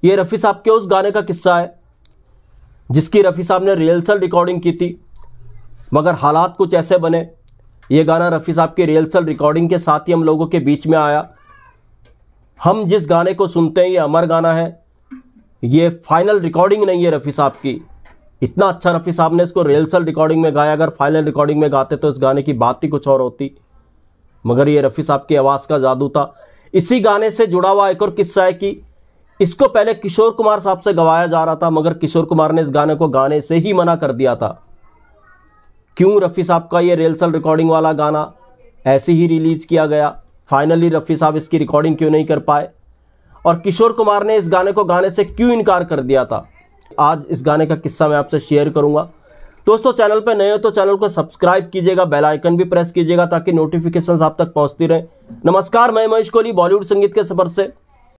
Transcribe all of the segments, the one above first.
ये रफ़ी साहब के उस गाने का किस्सा है जिसकी रफ़ी साहब ने रिहर्सल रिकॉर्डिंग की थी, मगर हालात कुछ ऐसे बने, ये गाना रफ़ी साहब की रिहर्सल रिकॉर्डिंग के साथ ही हम लोगों के बीच में आया। हम जिस गाने को सुनते हैं ये अमर गाना है, ये फाइनल रिकॉर्डिंग नहीं है रफ़ी साहब की। इतना अच्छा रफ़ी साहब ने इसको रिहर्सल रिकॉर्डिंग में गाया, अगर फाइनल रिकॉर्डिंग में गाते तो इस गाने की बात ही कुछ और होती, मगर ये रफ़ी साहब की आवाज़ का जादू था। इसी गाने से जुड़ा हुआ एक और किस्सा है कि इसको पहले किशोर कुमार साहब से गवाया जा रहा था, मगर किशोर कुमार ने इस गाने को गाने से ही मना कर दिया था। क्यों रफ़ी साहब का ये रिहर्सल रिकॉर्डिंग वाला गाना ऐसे ही रिलीज किया गया, फाइनली रफ़ी साहब इसकी रिकॉर्डिंग क्यों नहीं कर पाए और किशोर कुमार ने इस गाने को गाने से क्यों इनकार कर दिया था, आज इस गाने का किस्सा मैं आपसे शेयर करूंगा। दोस्तों चैनल पर नए हो तो चैनल को सब्सक्राइब कीजिएगा, बेल आइकन भी प्रेस कीजिएगा ताकि नोटिफिकेशंस आप तक पहुंचती रहे। नमस्कार, मैं महेश कोहली बॉलीवुड संगीत के सफर से।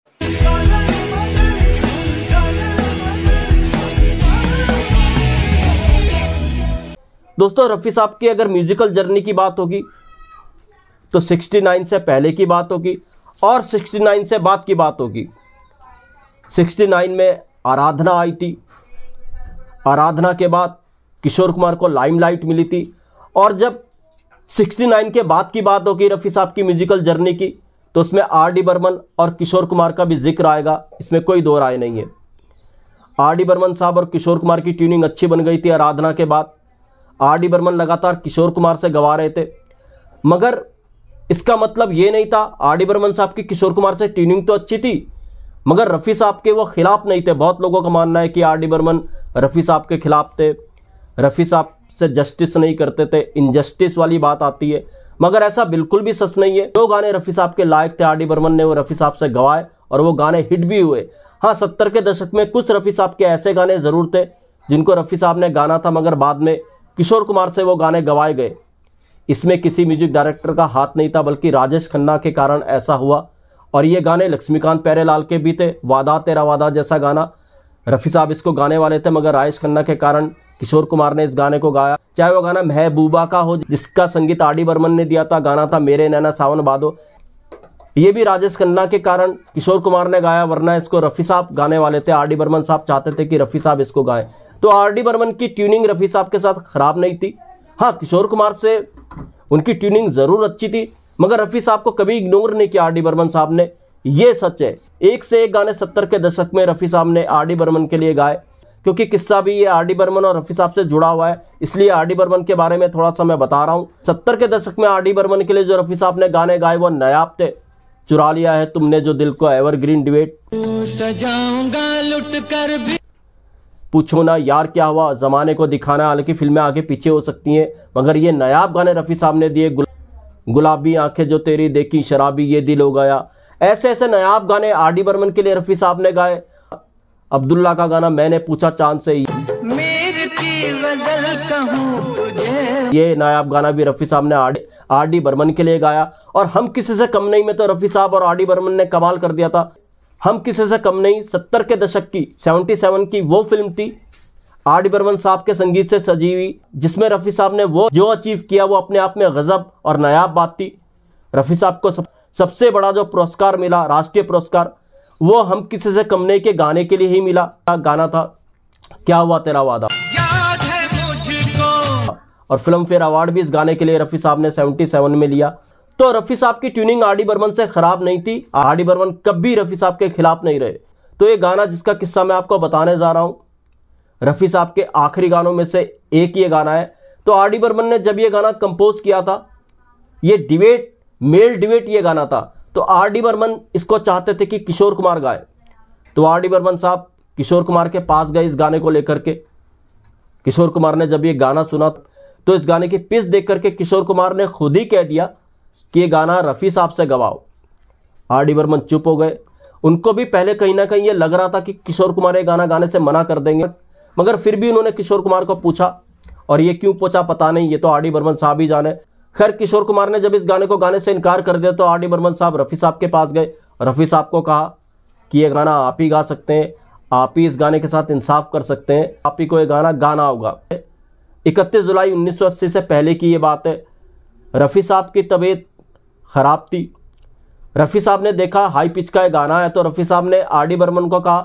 दोस्तों रफ़ी साहब की अगर म्यूजिकल जर्नी की बात होगी तो 69 से पहले की बात होगी और 69 से बाद की बात होगी। 69 में आराधना आई थी, आराधना के बाद किशोर कुमार को लाइमलाइट मिली थी, और जब 69 के बाद की बात होगी रफ़ी साहब की म्यूजिकल जर्नी की तो उसमें आर.डी. बर्मन और किशोर कुमार का भी जिक्र आएगा, इसमें कोई दो राय नहीं है। आर.डी. बर्मन साहब और किशोर कुमार की ट्यूनिंग अच्छी बन गई थी आराधना के बाद। आर.डी. बर्मन लगातार किशोर कुमार से गवा रहे थे, मगर इसका मतलब ये नहीं था, आर.डी. बर्मन साहब की किशोर कुमार से ट्यूनिंग तो अच्छी थी मगर रफ़ी साहब के वो खिलाफ नहीं थे। बहुत लोगों का मानना है कि आर.डी. बर्मन रफ़ी साहब के खिलाफ थे, रफ़ी साहब से जस्टिस नहीं करते थे, इनजस्टिस वाली बात आती है, मगर ऐसा बिल्कुल भी सच नहीं है। जो गाने रफ़ी साहब के लायक थे आर.डी. बर्मन ने वो रफ़ी साहब से गवाए और वो गाने हिट भी हुए। हाँ, 70 के दशक में कुछ रफ़ी साहब के ऐसे गाने जरूर थे जिनको रफ़ी साहब ने गाना था, मगर बाद में किशोर कुमार से वो गाने गवाए गए। इसमें किसी म्यूजिक डायरेक्टर का हाथ नहीं था, बल्कि राजेश खन्ना के कारण ऐसा हुआ। और ये गाने लक्ष्मीकांत प्यारेलाल के भी थे, वादा तेरा वादा जैसा गाना रफ़ी साहब इसको गाने वाले थे, मगर राजेश खन्ना के कारण किशोर कुमार ने इस गाने को गाया। चाहे वो गाना महबूबा का हो जिसका संगीत आर.डी. बर्मन ने दिया था, गाना था मेरे नैना सावन बादो, ये भी राजेश खन्ना के कारण किशोर कुमार ने गाया, वरना इसको रफ़ी साहब गाने वाले थे। आर.डी. बर्मन साहब चाहते थे कि रफ़ी साहब इसको गाएं, तो आर.डी. बर्मन की ट्यूनिंग रफ़ी साहब के साथ खराब नहीं थी। हाँ, किशोर कुमार से उनकी ट्यूनिंग जरूर अच्छी थी, मगर रफ़ी साहब को कभी इग्नोर नहीं किया आर.डी. बर्मन साहब ने, ये सच है। एक से एक गाने 70 के दशक में रफ़ी साहब ने आर.डी. बर्मन के लिए गाए, क्योंकि किस्सा भी ये आर.डी. बर्मन और रफ़ी साहब से जुड़ा हुआ है, इसलिए आर.डी. बर्मन के बारे में थोड़ा सा मैं बता रहा हूँ। 70 के दशक में आर.डी. बर्मन के लिए जो रफ़ी साहब ने गाने गाए वो नायाब थे। चुरा लिया है तुमने जो दिल को, एवरग्रीन डिबेट, सजाऊंगा लुट कर भी, पूछो ना यार क्या हुआ, जमाने को दिखाना। हालांकि फिल्में आगे पीछे हो सकती हैं, मगर ये नायाब गाने रफ़ी साहब ने दिए। गुलाबी आंखें जो तेरी देखी, शराबी ये दिल हो गया, ऐसे ऐसे नायाब गाने आर.डी. बर्मन के लिए रफ़ी साहब ने गाए। अब्दुल्ला का गाना मैंने पूछा चांद से, ये नायाब गाना भी रफ़ी साहब ने आर.डी. बर्मन के लिए गाया। और हम किसी से कम नहीं में तो रफ़ी साहब और आर.डी. बर्मन ने कमाल कर दिया था। हम किसी से कम नहीं 70 के दशक की 77 की वो फिल्म थी आर.डी. बर्मन साहब के संगीत से सजी हुई, जिसमें रफ़ी साहब ने वो जो अचीव किया वो अपने आप में गजब और नायाब बात थी। रफ़ी साहब को सबसे बड़ा जो पुरस्कार मिला, राष्ट्रीय पुरस्कार, वो हम किसी से कम नहीं के गाने के लिए ही मिला। गाना था क्या हुआ तेरा वादा, याद है मुझको, और फिल्म फेयर अवार्ड भी इस गाने के लिए रफ़ी साहब ने 77 में लिया। तो रफ़ी साहब की ट्यूनिंग आर.डी. बर्मन से खराब नहीं थी, आर.डी. बर्मन कभी रफ़ी साहब के खिलाफ नहीं रहे। तो ये गाना जिसका किस्सा मैं आपको बताने जा रहा हूं, रफ़ी साहब के आखिरी गानों में से एक ये गाना है। तो आर.डी. बर्मन ने जब ये गाना कंपोज किया था, ये डिबेट, मेल डिबेट ये गाना था, तो आर.डी. बर्मन इसको चाहते थे कि किशोर कुमार गाए। तो आर.डी. बर्मन साहब किशोर कुमार के पास गए इस गाने को लेकर के। किशोर कुमार ने जब ये गाना सुना तो इस गाने की पिच देख करके किशोर कुमार ने खुद ही कह दिया कि ये गाना रफ़ी साहब से गवाओ। आर.डी. बर्मन चुप हो गए। उनको भी पहले कहीं ना कहीं ये लग रहा था कि किशोर कुमार ये गाना गाने से मना कर देंगे, मगर फिर भी उन्होंने किशोर कुमार को पूछा, और ये क्यों पूछा पता नहीं, ये तो आर.डी. बर्मन साहब ही जाने। खैर, किशोर कुमार ने जब इस गाने को गाने से इनकार कर दिया तो आर.डी. बर्मन साहब रफ़ी साहब के पास गए। रफ़ी साहब को कहा कि ये गाना आप ही गा सकते हैं, आप ही इस गाने के साथ इंसाफ कर सकते हैं, आप ही को ये गाना गाना होगा। 31 जुलाई 1980 से पहले की ये बात है। रफ़ी साहब की तबीयत खराब थी। रफ़ी साहब ने देखा हाई पिच का ये गाना है, तो रफ़ी साहब ने आर.डी. बर्मन को कहा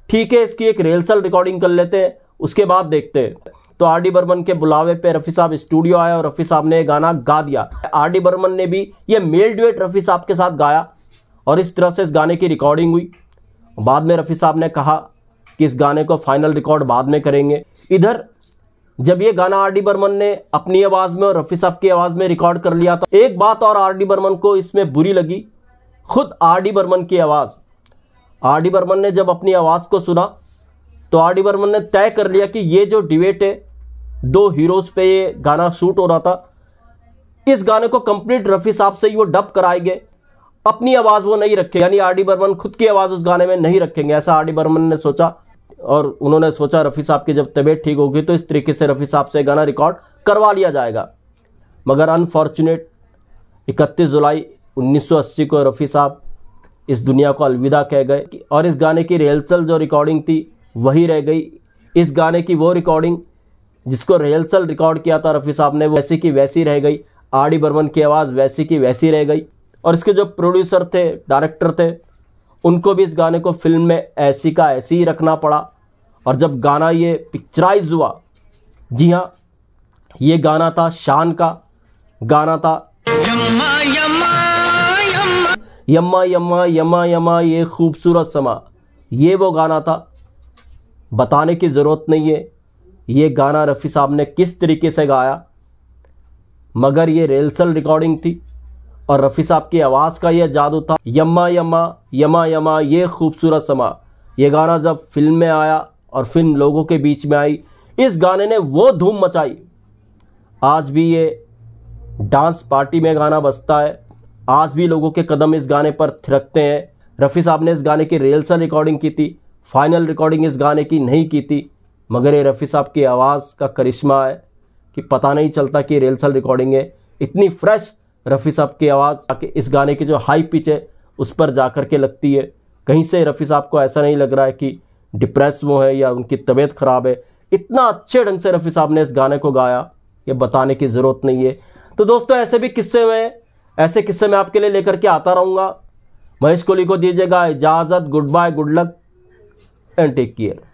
ठीक है, इसकी एक रिहर्सल रिकॉर्डिंग कर लेते हैं, उसके बाद देखते हैं। तो आर डी बर्मन के बुलावे पे रफ़ी साहब स्टूडियो आए और रफ़ी साहब ने गाना गा दिया। आर डी बर्मन ने भी ये मेल ड्यूएट रफ़ी साहब के साथ गाया और इस तरह से इस गाने की रिकॉर्डिंग हुई। बाद में रफ़ी साहब ने कहा कि इस गाने को फाइनल रिकॉर्ड बाद में करेंगे। इधर जब ये गाना आर डी बर्मन ने अपनी आवाज़ में और रफ़ी साहब की आवाज़ में रिकॉर्ड कर लिया, तो एक बात और आर डी बर्मन को इसमें बुरी लगी, खुद आर डी बर्मन की आवाज़। आर डी बर्मन ने जब अपनी आवाज़ को सुना तो आर डी बर्मन ने तय कर लिया कि ये जो डिबेट है, दो हीरोज़ पे ये गाना शूट हो रहा था, इस गाने को कंप्लीट रफ़ी साहब से ही वो डब कराएंगे, अपनी आवाज़ वो नहीं रखेंगे, यानी आर डी बर्मन खुद की आवाज़ उस गाने में नहीं रखेंगे। ऐसा आर डी बर्मन ने सोचा और उन्होंने सोचा रफ़ी साहब की जब तबीयत ठीक होगी तो इस तरीके से रफ़ी साहब से गाना रिकॉर्ड करवा लिया जाएगा। मगर अनफॉर्चुनेट 31 जुलाई 1980 को रफ़ी साहब इस दुनिया को अलविदा कह गए और इस गाने की रिहर्सल जो रिकॉर्डिंग थी वही रह गई। इस गाने की वो रिकॉर्डिंग जिसको रिहर्सल रिकॉर्ड किया था रफ़ी साहब ने, वो वैसी की वैसी रह गई। आर डी बर्मन की आवाज़ वैसी की वैसी रह गई और इसके जो प्रोड्यूसर थे, डायरेक्टर थे, उनको भी इस गाने को फिल्म में ऐसी का ऐसी ही रखना पड़ा। और जब गाना ये पिक्चराइज हुआ, जी हाँ, ये गाना था शान का गाना था, यम्मा यम्मा यम्मा यम्मा यम्मा यम्मा यम्मा ये खूबसूरत समा। ये वो गाना था, बताने की ज़रूरत नहीं है ये गाना रफ़ी साहब ने किस तरीके से गाया, मगर ये रिहर्सल रिकॉर्डिंग थी और रफ़ी साहब की आवाज़ का यह जादू था। यम्मा यम्मा यम्मा यम्मा ये खूबसूरत समा, ये गाना जब फिल्म में आया और फिल्म लोगों के बीच में आई, इस गाने ने वो धूम मचाई। आज भी ये डांस पार्टी में गाना बजता है, आज भी लोगों के कदम इस गाने पर थिरकते हैं। रफ़ी साहब ने इस गाने की रिहर्सल रिकॉर्डिंग की थी, फाइनल रिकॉर्डिंग इस गाने की नहीं की थी, मगर ये रफ़ी साहब की आवाज़ का करिश्मा है कि पता नहीं चलता कि रिहर्सल रिकॉर्डिंग है। इतनी फ्रेश रफ़ी साहब की आवाज़ इस गाने की जो हाई पिच है उस पर जाकर के लगती है। कहीं से रफ़ी साहब को ऐसा नहीं लग रहा है कि डिप्रेस वो है या उनकी तबीयत ख़राब है। इतना अच्छे ढंग से रफ़ी साहब ने इस गाने को गाया, ये बताने की ज़रूरत नहीं है। तो दोस्तों ऐसे भी किस्से में, ऐसे किस्से मैं आपके लिए लेकर के आता रहूँगा। महेश कोहली को दीजिएगा इजाज़त। Good bye, good luck and take care.